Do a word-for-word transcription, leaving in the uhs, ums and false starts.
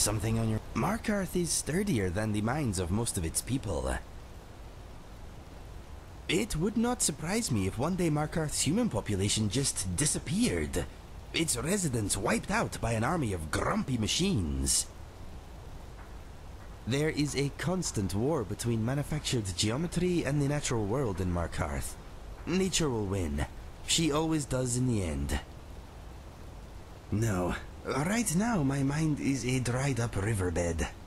something on your... Markarth is sturdier than the minds of most of its people. It would not surprise me if one day Markarth's human population just disappeared. Its residents wiped out by an army of grumpy machines. There is a constant war between manufactured geometry and the natural world in Markarth. Nature will win. She always does in the end. No. Right now, my mind is a dried-up riverbed.